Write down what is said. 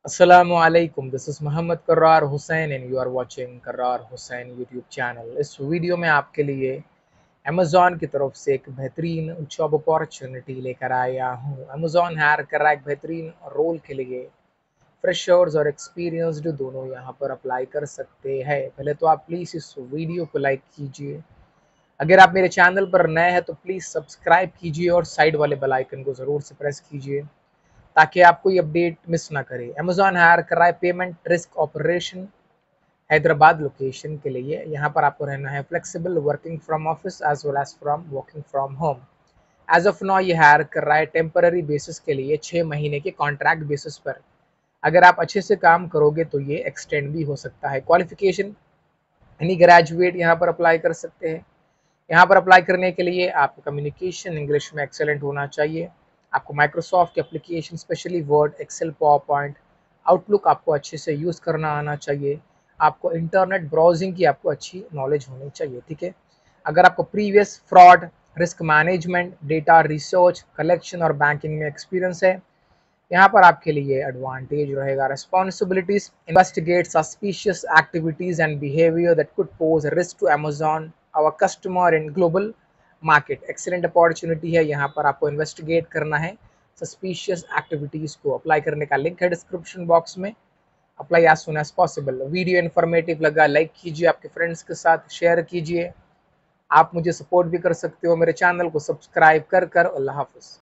Assalamualaikum. This is Mohammad Karrar Hussain and you are watching Karrar Hussain YouTube channel. इस video में आपके लिए Amazon की तरफ से एक बेहतरीन जॉब अपॉर्चुनिटी लेकर आया हूँ। अमेज़ॉन हायर कर रहा है एक बेहतरीन रोल के लिए। फ्रेशर्स और एक्सपीरियंस्ड दोनों यहाँ पर अप्लाई कर सकते हैं। पहले तो आप प्लीज़ इस वीडियो को लाइक कीजिए। अगर आप मेरे चैनल पर नए हैं तो प्लीज़ सब्सक्राइब कीजिए और साइड वाले बेल आइकन को ज़रूर से प्रेस कीजिए ताकि आप कोई अपडेट मिस ना करें। अमेज़ॉन हायर कर रहा है payment risk operation Hyderabad location के लिए। यहाँ पर आपको रहना है flexible working from office as well as from working from home. As of now ये हायर कर रहा है टेम्पररी बेसिस के लिए 6 महीने के कॉन्ट्रैक्ट बेसिस पर। अगर आप अच्छे से काम करोगे तो ये एक्सटेंड भी हो सकता है। क्वालिफिकेशन एनी ग्रेजुएट यहाँ पर अप्लाई कर सकते हैं। यहाँ पर अप्लाई करने के लिए आपको कम्युनिकेशन इंग्लिश में एक्सेलेंट होना चाहिए। आपको Microsoft application specially Word, Excel, PowerPoint, Outlook आपको अच्छे से यूज़ करना आना चाहिए। आपको इंटरनेट ब्राउजिंग की आपको अच्छी नॉलेज होनी चाहिए, ठीक है। अगर आपको previous fraud, risk management, data research, collection और बैंकिंग में एक्सपीरियंस है, यहाँ पर आपके लिए एडवांटेज रहेगा। Responsibilities investigate suspicious activities and behaviour that could pose risk to Amazon our customer in global market. Excellent opportunity है। यहाँ पर आपको इन्वेस्टिगेट करना है सस्पिशियस एक्टिविटीज को। अप्लाई करने का लिंक है डिस्क्रिप्शन बॉक्स में। Apply as soon as possible. Video informative लगा लाइक कीजिए, आपके फ्रेंड्स के साथ शेयर कीजिए। आप मुझे सपोर्ट भी कर सकते हो मेरे चैनल को सब्सक्राइब कर। अल्लाह हाफिज़।